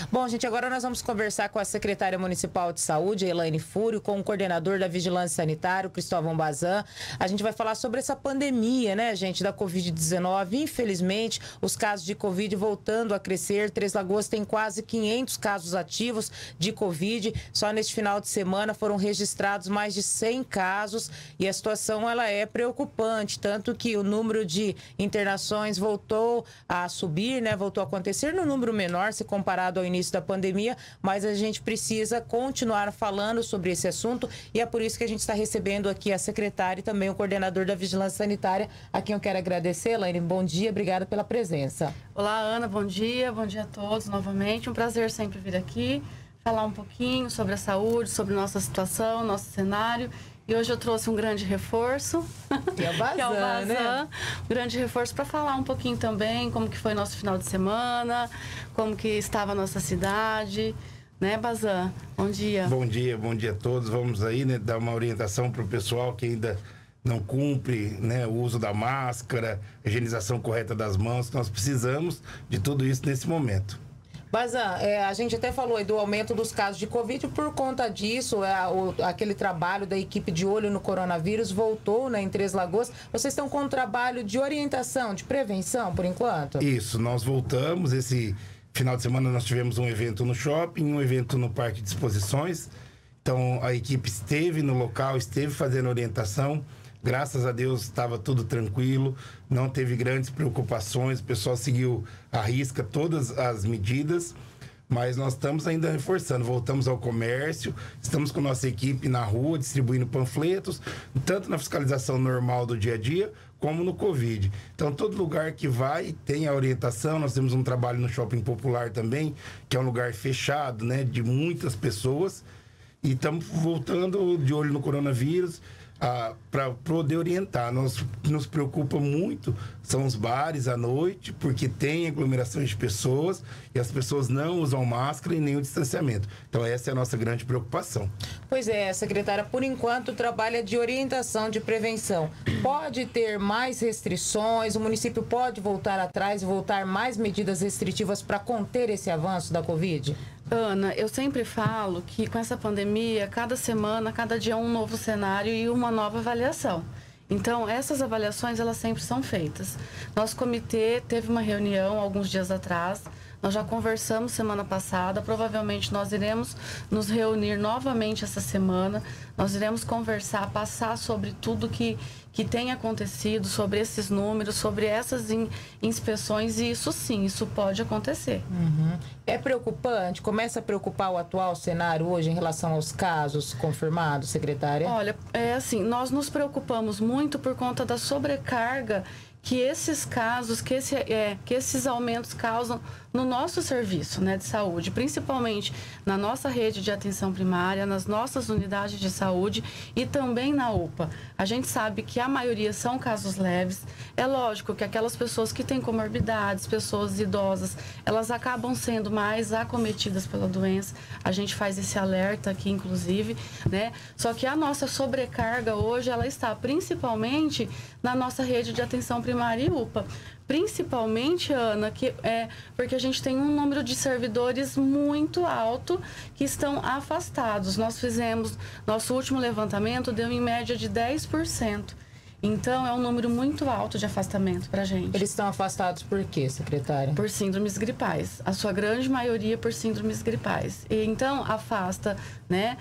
Bom, gente, agora nós vamos conversar com a secretária municipal de saúde, Elaine Fúrio, com o coordenador da Vigilância Sanitária, Cristóvão Bazan. A gente vai falar sobre essa pandemia, né, gente, da Covid-19. Infelizmente, os casos de Covid voltando a crescer. Três Lagoas tem quase 500 casos ativos de Covid. Só neste final de semana foram registrados mais de 100 casos e a situação ela é preocupante, tanto que o número de internações voltou a subir, né, voltou a acontecer no número menor se comparado ao início da pandemia, mas a gente precisa continuar falando sobre esse assunto e é por isso que a gente está recebendo aqui a secretária e também o coordenador da Vigilância Sanitária, a quem eu quero agradecer. Elaine, bom dia, obrigada pela presença. Olá, Ana, bom dia a todos novamente. Um prazer sempre vir aqui, falar um pouquinho sobre a saúde, sobre nossa situação, nosso cenário. E hoje eu trouxe um grande reforço, que é o Bazan, né? Um grande reforço para falar um pouquinho também como que foi nosso final de semana, como que estava a nossa cidade, né, Bazan? Bom dia. Bom dia a todos. Vamos aí, né, dar uma orientação para o pessoal que ainda não cumpre, né, o uso da máscara, a higienização correta das mãos. Nós precisamos de tudo isso nesse momento. Bazan, a gente até falou aí do aumento dos casos de Covid. Por conta disso, aquele trabalho da equipe de olho no coronavírus voltou, né, em Três Lagoas. Vocês estão com um trabalho de orientação, de prevenção, por enquanto? Isso, nós voltamos. Esse final de semana nós tivemos um evento no shopping, um evento no parque de exposições. Então, a equipe esteve no local, esteve fazendo orientação. Graças a Deus estava tudo tranquilo, não teve grandes preocupações, o pessoal seguiu à risca todas as medidas, mas nós estamos ainda reforçando, voltamos ao comércio, estamos com nossa equipe na rua distribuindo panfletos, tanto na fiscalização normal do dia a dia, como no Covid. Então, todo lugar que vai tem a orientação. Nós temos um trabalho no Shopping Popular também, que é um lugar fechado, né, de muitas pessoas, e estamos voltando de olho no coronavírus, para poder orientar. Nos preocupa muito são os bares à noite, porque tem aglomerações de pessoas e as pessoas não usam máscara e nem o distanciamento. Então essa é a nossa grande preocupação. Pois é, secretária, por enquanto trabalha de orientação, de prevenção. Pode ter mais restrições, o município pode voltar atrás e voltar mais medidas restritivas para conter esse avanço da Covid? Ana, eu sempre falo que com essa pandemia, cada semana, cada dia é um novo cenário e uma nova avaliação. Então, essas avaliações, elas sempre são feitas. Nosso comitê teve uma reunião alguns dias atrás, nós já conversamos semana passada, provavelmente nós iremos nos reunir novamente essa semana, nós iremos conversar, passar sobre tudo que tem acontecido, sobre esses números, sobre essas inspeções, e isso sim, isso pode acontecer. Uhum. É preocupante? Começa a preocupar o atual cenário hoje em relação aos casos confirmados, secretária? Olha, é assim, nós nos preocupamos muito por conta da sobrecarga que esses casos, que esses aumentos causam no nosso serviço, né, de saúde, principalmente na nossa rede de atenção primária, nas nossas unidades de saúde e também na UPA. A gente sabe que a maioria são casos leves. É lógico que aquelas pessoas que têm comorbidades, pessoas idosas, elas acabam sendo mais acometidas pela doença. A gente faz esse alerta aqui, inclusive, né? Só que a nossa sobrecarga hoje, ela está principalmente na nossa rede de atenção primária e UPA. Principalmente, Ana, porque a gente tem um número de servidores muito alto que estão afastados. Nós fizemos, nosso último levantamento deu em média de 10%. Então, é um número muito alto de afastamento para a gente. Eles estão afastados por quê, secretária? Por síndromes gripais. A sua grande maioria por síndromes gripais. E, então, afasta, né?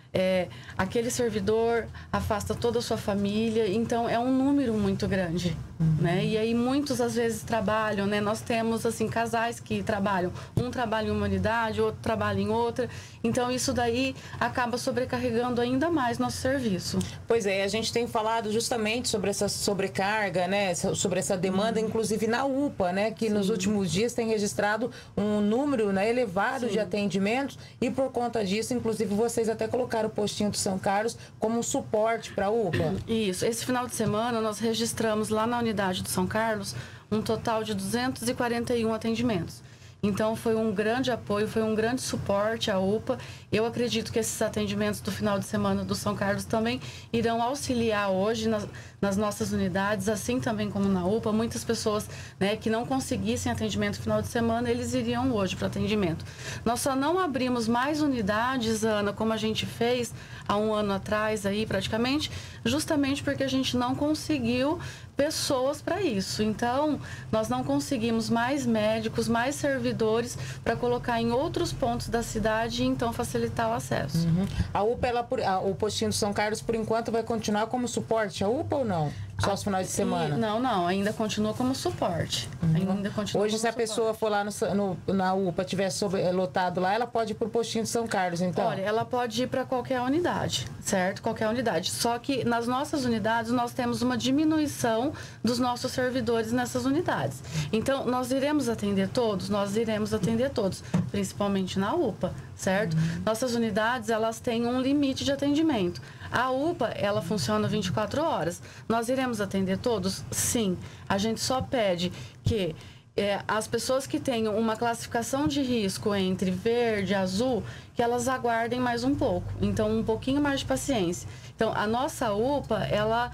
Aquele servidor afasta toda a sua família, então é um número muito grande, né? E aí muitos às vezes trabalham, né? Nós temos assim casais que trabalham, um trabalha em uma unidade, outro trabalha em outra, então isso daí acaba sobrecarregando ainda mais nosso serviço. Pois é, a gente tem falado justamente sobre essa sobrecarga, né? Sobre essa demanda, inclusive na UPA, né? Que nos últimos dias tem registrado um número, né, elevado de atendimentos e por conta disso, inclusive vocês até colocaram o postinho do São Carlos como um suporte para a UPA. Isso. Esse final de semana nós registramos lá na unidade do São Carlos um total de 241 atendimentos. Então foi um grande apoio, foi um grande suporte à UPA. Eu acredito que esses atendimentos do final de semana do São Carlos também irão auxiliar hoje na nas nossas unidades, assim também como na UPA, muitas pessoas, né, que não conseguissem atendimento no final de semana, eles iriam hoje para atendimento. Nós só não abrimos mais unidades, Ana, como a gente fez há um ano atrás, aí praticamente, justamente porque a gente não conseguiu pessoas para isso. Então, nós não conseguimos mais médicos, mais servidores para colocar em outros pontos da cidade e então facilitar o acesso. A UPA, o postinho de São Carlos, por enquanto, vai continuar como suporte a UPA ou não? Só os finais de semana? Não, ainda continua como suporte. Ainda continua Hoje, se a pessoa for lá na UPA, tiver lotado lá, ela pode ir para o postinho de São Carlos, então? Olha, ela pode ir para qualquer unidade, certo? Qualquer unidade. Só que nas nossas unidades, nós temos uma diminuição dos nossos servidores nessas unidades. Então, nós iremos atender todos? Nós iremos atender todos, principalmente na UPA, certo? Nossas unidades, elas têm um limite de atendimento. A UPA, ela funciona 24 horas. Nós iremos atender todos? Sim. A gente só pede que as pessoas que tenham uma classificação de risco entre verde e azul, que elas aguardem mais um pouco. Então, um pouquinho mais de paciência. Então, a nossa UPA, ela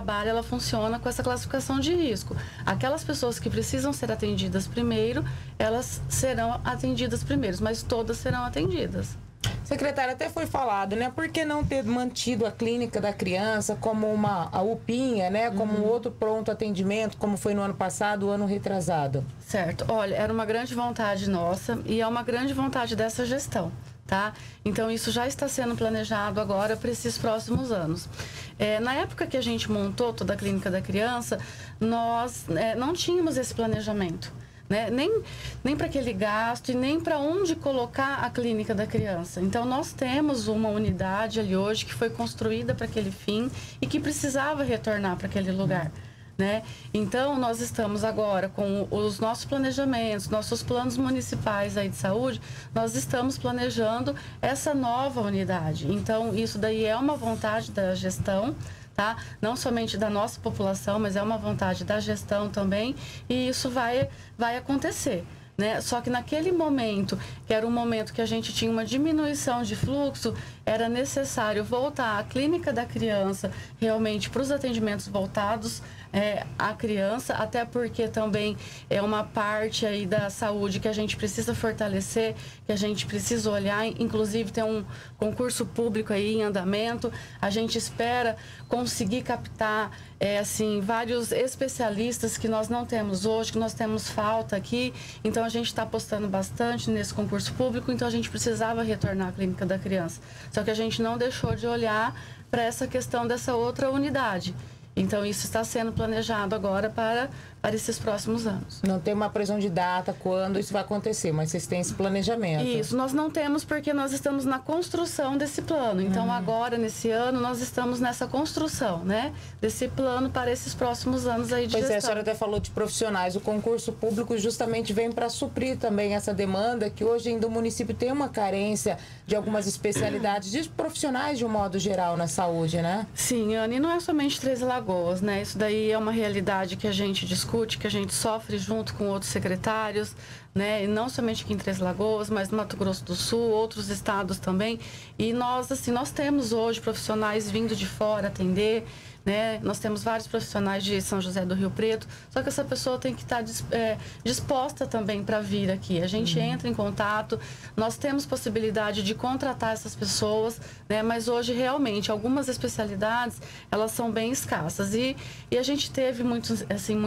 funciona com essa classificação de risco. Aquelas pessoas que precisam ser atendidas primeiro, elas serão atendidas primeiro, mas todas serão atendidas. Secretária, até foi falado, né? Por que não ter mantido a clínica da criança como a UPinha, né? Como um outro pronto atendimento, como foi no ano passado, o ano retrasado? Certo. Olha, era uma grande vontade nossa e é uma grande vontade dessa gestão, tá? Então, isso já está sendo planejado agora para esses próximos anos. Na época que a gente montou toda a clínica da criança, nós não tínhamos esse planejamento. Né? Nem para aquele gasto e nem para onde colocar a clínica da criança. Então, nós temos uma unidade ali hoje que foi construída para aquele fim e que precisava retornar para aquele lugar. Né? Então, nós estamos agora com os nossos planejamentos, nossos planos municipais aí de saúde, nós estamos planejando essa nova unidade. Então, isso daí é uma vontade da gestão, tá? Não somente da nossa população, mas é uma vontade da gestão também, e isso vai acontecer. Né? Só que naquele momento, que era um momento que a gente tinha uma diminuição de fluxo, era necessário voltar a clínica da criança realmente para os atendimentos voltados à criança, até porque também é uma parte aí da saúde que a gente precisa fortalecer, que a gente precisa olhar, inclusive tem um concurso público aí em andamento, a gente espera conseguir captar vários especialistas que nós não temos hoje, que nós temos falta aqui, então a gente está apostando bastante nesse concurso público, então a gente precisava retornar à clínica da criança. Só que a gente não deixou de olhar para essa questão dessa outra unidade. Então, isso está sendo planejado agora para esses próximos anos. Não tem uma previsão de data, quando isso vai acontecer, mas vocês têm esse planejamento. Isso, nós não temos porque nós estamos na construção desse plano. Então, agora, nesse ano, nós estamos nessa construção, né? Desse plano para esses próximos anos aí de gestão. Pois a senhora até falou de profissionais. O concurso público justamente vem para suprir também essa demanda, que hoje ainda o município tem uma carência de algumas especialidades, de profissionais de um modo geral na saúde, né? Sim, Ana, e não é somente Três Lagoas, né? Isso daí é uma realidade que a gente discute, que a gente sofre junto com outros secretários, né? E não somente aqui em Três Lagoas, mas no Mato Grosso do Sul, outros estados também. E nós temos hoje profissionais vindo de fora atender, né? Nós temos vários profissionais de São José do Rio Preto, só que essa pessoa tem que estar disposta também para vir aqui. A gente entra em contato, nós temos possibilidade de contratar essas pessoas, né? Mas hoje, realmente, algumas especialidades, elas são bem escassas. E a gente teve muitos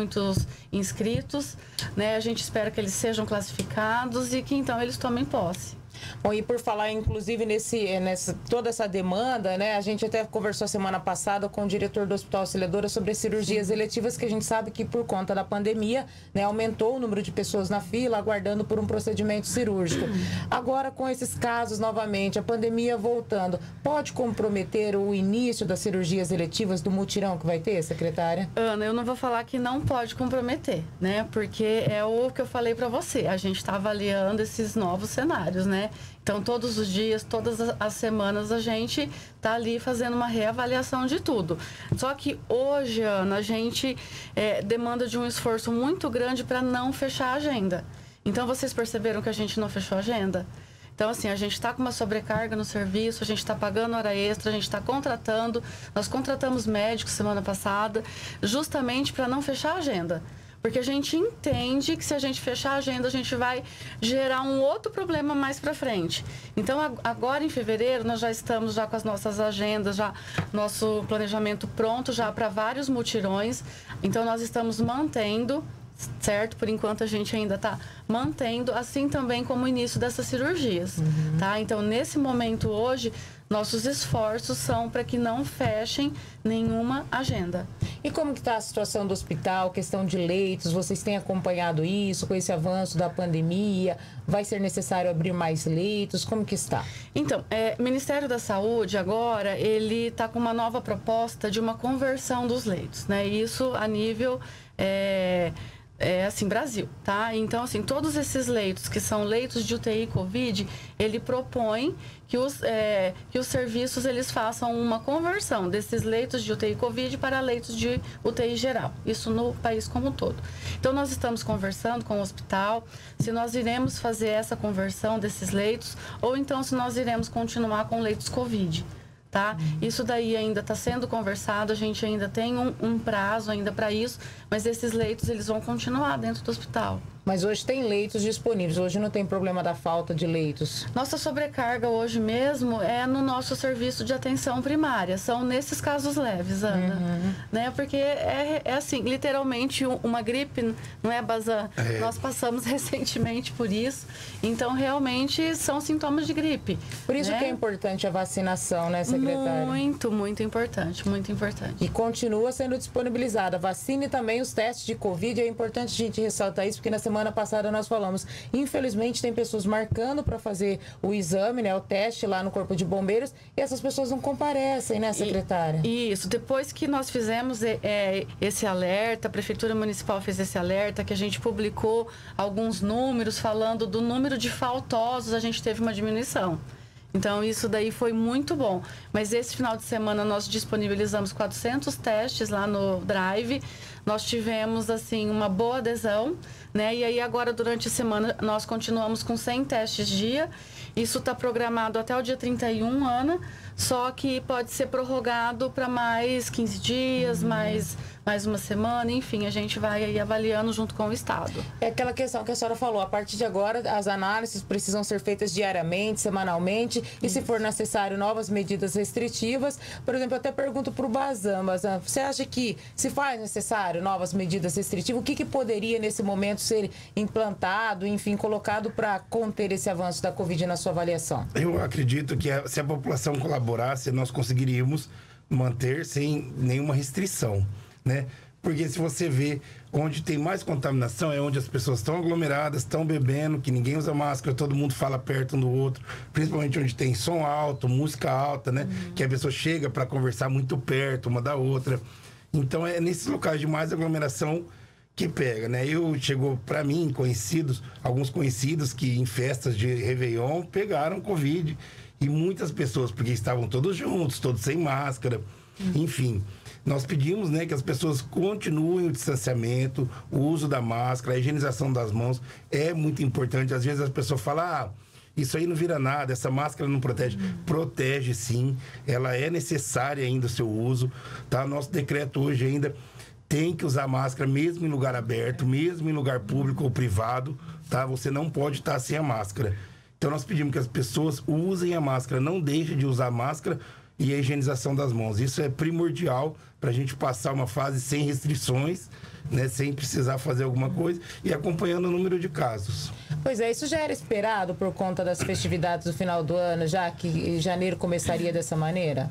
inscritos, né? A gente espera que eles sejam classificados e que, então, eles tomem posse. Bom, e por falar, inclusive, toda essa demanda, né? A gente até conversou semana passada com o diretor do Hospital Auxiliadora sobre as cirurgias eletivas, que a gente sabe que, por conta da pandemia, né, aumentou o número de pessoas na fila, aguardando por um procedimento cirúrgico. Agora, com esses casos, novamente, a pandemia voltando, pode comprometer o início das cirurgias eletivas do mutirão que vai ter, secretária? Ana, eu não vou falar que não pode comprometer, né? Porque é o que eu falei para você, a gente está avaliando esses novos cenários, né? Então, todos os dias, todas as semanas, a gente está ali fazendo uma reavaliação de tudo. Só que hoje, Ana, a gente demanda de um esforço muito grande para não fechar a agenda. Então, vocês perceberam que a gente não fechou a agenda? Então, assim, a gente está com uma sobrecarga no serviço, a gente está pagando hora extra, a gente está contratando. Nós contratamos médicos semana passada, justamente para não fechar a agenda. Porque a gente entende que se a gente fechar a agenda, a gente vai gerar um outro problema mais para frente. Então, agora em fevereiro, nós já estamos já com as nossas agendas, já nosso planejamento pronto já para vários mutirões. Então, nós estamos mantendo, certo? Por enquanto, a gente ainda está mantendo, assim também como o início dessas cirurgias, tá? Então, nesse momento hoje, nossos esforços são para que não fechem nenhuma agenda. E como que está a situação do hospital, questão de leitos? Vocês têm acompanhado isso com esse avanço da pandemia? Vai ser necessário abrir mais leitos? Como que está? Então, o Ministério da Saúde agora, ele está com uma nova proposta de uma conversão dos leitos, né? Isso a nível... assim, Brasil, tá? Então, assim, todos esses leitos que são leitos de UTI Covid, ele propõe que os serviços, eles façam uma conversão desses leitos de UTI Covid para leitos de UTI geral. Isso no país como um todo. Então, nós estamos conversando com o hospital se nós iremos fazer essa conversão desses leitos ou então se nós iremos continuar com leitos Covid. Tá? Isso daí ainda está sendo conversado, a gente ainda tem um prazo ainda para isso, mas esses leitos eles vão continuar dentro do hospital. Mas hoje tem leitos disponíveis, hoje não tem problema da falta de leitos? Nossa sobrecarga hoje mesmo é no nosso serviço de atenção primária, são nesses casos leves, Ana. Né? Porque é assim, literalmente uma gripe, não é, Bazan? Nós passamos recentemente por isso, então realmente são sintomas de gripe. Por isso, né, que é importante a vacinação, né, secretária? Muito importante, muito importante. E continua sendo disponibilizada a vacina e também os testes de Covid, é importante a gente ressaltar isso, porque na semana passada nós falamos, infelizmente tem pessoas marcando para fazer o exame, né, o teste lá no Corpo de Bombeiros, e essas pessoas não comparecem, né, secretária? Isso, depois que nós fizemos esse alerta, a Prefeitura Municipal fez esse alerta, que a gente publicou alguns números falando do número de faltosos, a gente teve uma diminuição. Então, isso daí foi muito bom. Mas esse final de semana nós disponibilizamos 400 testes lá no Drive. Nós tivemos, assim, uma boa adesão, né? E aí, agora, durante a semana, nós continuamos com 100 testes dia. Isso está programado até o dia 31, Ana. Só que pode ser prorrogado para mais 15 dias, mais uma semana, enfim, a gente vai aí avaliando junto com o Estado. É aquela questão que a senhora falou, a partir de agora as análises precisam ser feitas diariamente, semanalmente, e se for necessário novas medidas restritivas. Por exemplo, eu até pergunto para o Bazan, você acha que se faz necessário novas medidas restritivas, o que poderia nesse momento ser implantado, enfim, colocado para conter esse avanço da Covid na sua avaliação? Eu acredito que se a população colaborasse, nós conseguiríamos manter sem nenhuma restrição, né? Porque se você vê onde tem mais contaminação é onde as pessoas estão aglomeradas, estão bebendo, que ninguém usa máscara, todo mundo fala perto um do outro, principalmente onde tem som alto, música alta, né? Que a pessoa chega para conversar muito perto uma da outra. Então é nesses locais de mais aglomeração que pega, né? Chegou para mim alguns conhecidos que em festas de Réveillon pegaram Covid, e muitas pessoas, porque estavam todos juntos, todos sem máscara, enfim. Nós pedimos, né, que as pessoas continuem o distanciamento, o uso da máscara, a higienização das mãos é muito importante. Às vezes as pessoas falam, isso aí não vira nada, essa máscara não protege. Protege sim, ela é necessária ainda o seu uso, tá? Nosso decreto hoje ainda tem que usar máscara mesmo em lugar aberto, mesmo em lugar público ou privado, tá? Você não pode estar sem a máscara. Então nós pedimos que as pessoas usem a máscara, não deixem de usar a máscara, e a higienização das mãos. Isso é primordial para a gente passar uma fase sem restrições, né, sem precisar fazer alguma coisa e acompanhando o número de casos. Pois é, isso já era esperado por conta das festividades do final do ano, já que janeiro começaria dessa maneira?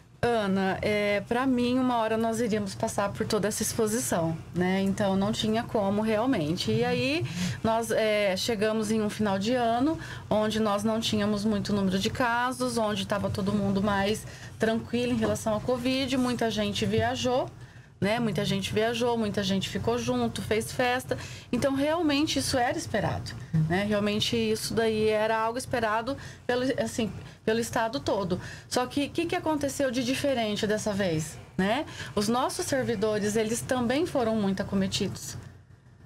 Ana, para mim, uma hora nós iríamos passar por toda essa exposição, né? Então, não tinha como realmente. E aí, nós chegamos em um final de ano, onde nós não tínhamos muito número de casos, onde estava todo mundo mais tranquilo em relação à Covid, muita gente viajou, né? Muita gente viajou, muita gente ficou junto, fez festa. Então, realmente, isso era esperado, né? Realmente, isso daí era algo esperado pelo Estado todo. Só que o que aconteceu de diferente dessa vez, né? Os nossos servidores, eles também foram muito acometidos,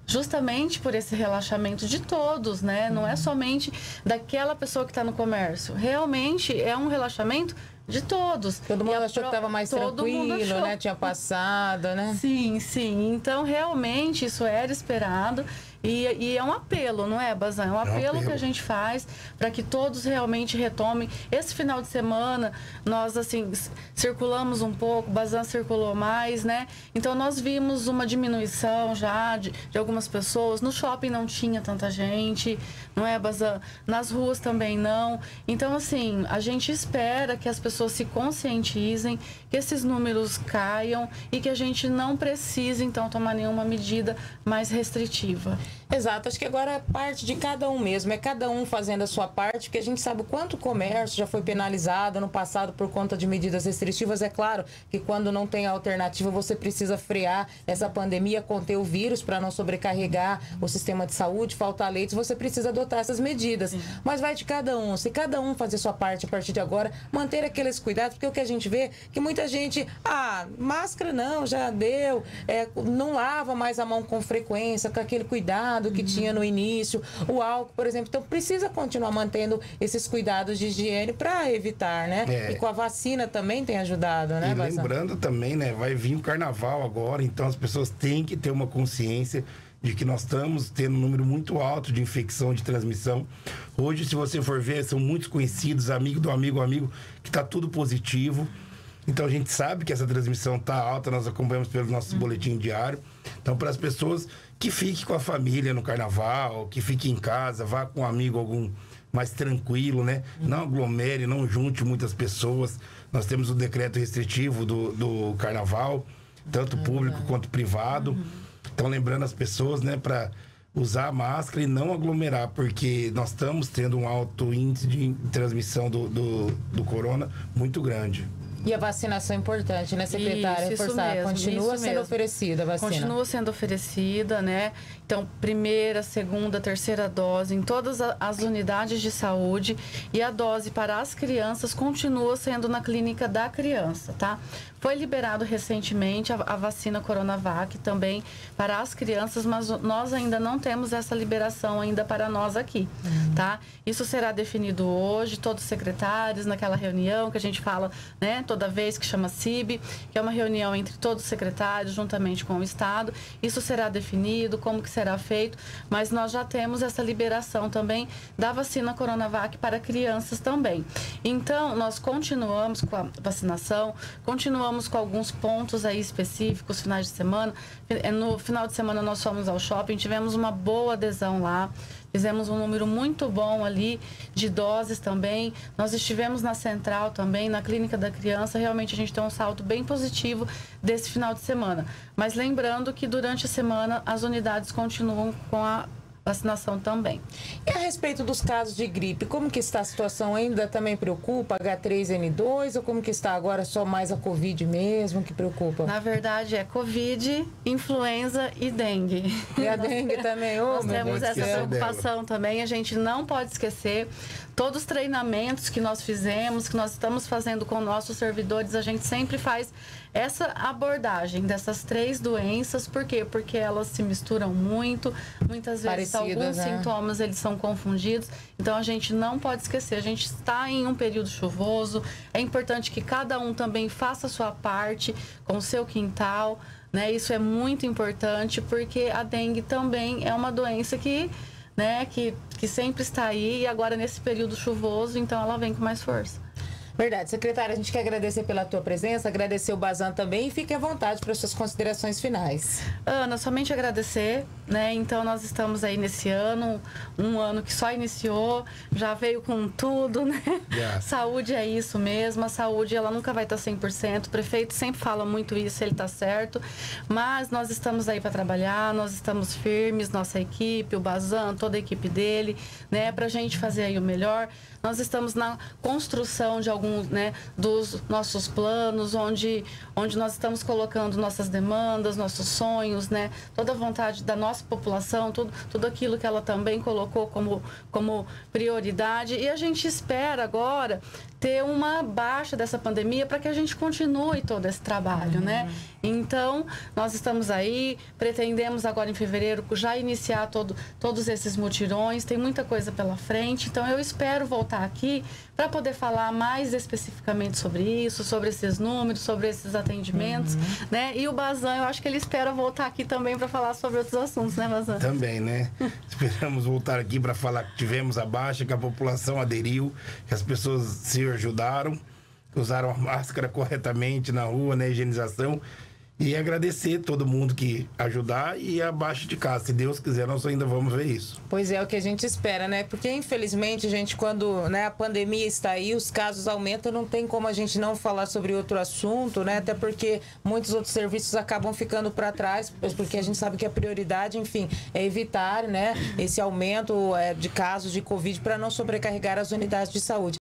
justamente por esse relaxamento de todos, né? Não é somente daquela pessoa que está no comércio. Realmente é um relaxamento de todos. Todo mundo achou que estava mais tranquilo, né? Tinha passado, né? Sim, sim. Então, realmente, isso era esperado. E é um apelo, não é, Bazan? É um apelo que a gente faz para que todos realmente retomem. Esse final de semana, nós, assim, circulamos um pouco, Bazan circulou mais, né? Então, nós vimos uma diminuição já de algumas pessoas. No shopping não tinha tanta gente, não é, Bazan? Nas ruas também não. Então, assim, a gente espera que as pessoas se conscientizem, que esses números caiam e que a gente não precise, então, tomar nenhuma medida mais restritiva. Exato, acho que agora é parte de cada um mesmo, é cada um fazendo a sua parte, porque a gente sabe o quanto o comércio já foi penalizado no passado por conta de medidas restritivas. É claro que quando não tem alternativa, você precisa frear essa pandemia, conter o vírus para não sobrecarregar o sistema de saúde, faltar leitos, você precisa adotar essas medidas. Sim. Mas vai de cada um, se cada um fazer sua parte a partir de agora, manter aqueles cuidados, porque o que a gente vê é que muita gente, máscara não, já deu, não lava mais a mão com frequência, com aquele cuidado que tinha no início, o álcool, por exemplo. Então, precisa continuar mantendo esses cuidados de higiene para evitar, né? E com a vacina também tem ajudado, né, Bazan? Lembrando também, né? Vai vir o carnaval agora, então as pessoas têm que ter uma consciência de que nós estamos tendo um número muito alto de infecção, de transmissão. Hoje, se você for ver, são muitos conhecidos, amigo do amigo, que está tudo positivo. Então, a gente sabe que essa transmissão está alta, nós acompanhamos pelo nosso boletim diário. Então, para as pessoas que fiquem com a família no carnaval, que fiquem em casa, vá com um amigo algum mais tranquilo, né? Não aglomere, não junte muitas pessoas. Nós temos o decreto restritivo do carnaval, tanto público quanto privado. Então, lembrando as pessoas, né, para usar a máscara e não aglomerar, porque nós estamos tendo um alto índice de transmissão do corona muito grande. E a vacinação é importante, né, secretária? Isso mesmo, continua sendo oferecida a vacina? Continua sendo oferecida, né? Então, primeira, segunda, terceira dose em todas as unidades de saúde, e a dose para as crianças continua sendo na clínica da criança, tá? Foi liberado recentemente a vacina Coronavac também para as crianças, mas nós ainda não temos essa liberação ainda para nós aqui, tá? Isso será definido hoje, todos os secretários, naquela reunião que a gente fala, né, toda vez, que chama CIB, que é uma reunião entre todos os secretários, juntamente com o Estado. Isso será definido, como que será feito, mas nós já temos essa liberação também da vacina Coronavac para crianças também. Então, nós continuamos com a vacinação, continuamos com alguns pontos aí específicos, finais de semana. No final de semana nós fomos ao shopping, tivemos uma boa adesão lá, fizemos um número muito bom ali de doses também. Nós estivemos na central também, na clínica da criança. Realmente a gente tem um salto bem positivo desse final de semana. Mas lembrando que durante a semana as unidades continuam com a vacinação também. E a respeito dos casos de gripe, como que está a situação? Ainda também preocupa H3N2 ou como que está agora só mais a Covid mesmo que preocupa? Na verdade é Covid, influenza e dengue. E a dengue também? Nós temos essa preocupação também, a gente não pode esquecer. Todos os treinamentos que nós fizemos, que nós estamos fazendo com nossos servidores, a gente sempre faz essa abordagem dessas três doenças. Por quê? Porque elas se misturam muito, muitas vezes alguns sintomas eles são confundidos. Então a gente não pode esquecer, a gente está em um período chuvoso, é importante que cada um também faça a sua parte com o seu quintal, né? Isso é muito importante, porque a dengue também é uma doença que sempre está aí, e agora nesse período chuvoso, então ela vem com mais força. Verdade. Secretária, a gente quer agradecer pela tua presença, agradecer o Bazan também, e fique à vontade para as suas considerações finais. Ana, somente agradecer, né? Então nós estamos aí nesse ano, um ano que só iniciou, já veio com tudo, né? Yeah. Saúde é isso mesmo, a saúde ela nunca vai estar 100%, o prefeito sempre fala muito isso, ele está certo, mas nós estamos aí para trabalhar, nós estamos firmes, nossa equipe, o Bazan, toda a equipe dele, né? Para a gente fazer aí o melhor. Nós estamos na construção de alguns alguns, né, dos nossos planos, onde nós estamos colocando nossas demandas, nossos sonhos, né, toda a vontade da nossa população, tudo aquilo que ela também colocou como prioridade. E a gente espera agora ter uma baixa dessa pandemia para que a gente continue todo esse trabalho, né? Então, nós estamos aí, pretendemos agora em fevereiro já iniciar todos esses mutirões, tem muita coisa pela frente, então eu espero voltar aqui para poder falar mais especificamente sobre isso, sobre esses números, sobre esses atendimentos, né? E o Bazan, eu acho que ele espera voltar aqui também para falar sobre outros assuntos, né, Bazan? Também, né? Esperamos voltar aqui para falar que tivemos a baixa, que a população aderiu, que as pessoas se ajudaram, usaram a máscara corretamente na rua, na higienização. E agradecer todo mundo que ajudar e abaixo de casa. Se Deus quiser, nós ainda vamos ver isso. Pois é, o que a gente espera, né? Porque, infelizmente, gente, quando, né, a pandemia está aí, os casos aumentam, não tem como a gente não falar sobre outro assunto, né? Até porque muitos outros serviços acabam ficando para trás, porque a gente sabe que a prioridade, enfim, é evitar, né, esse aumento de casos de Covid para não sobrecarregar as unidades de saúde.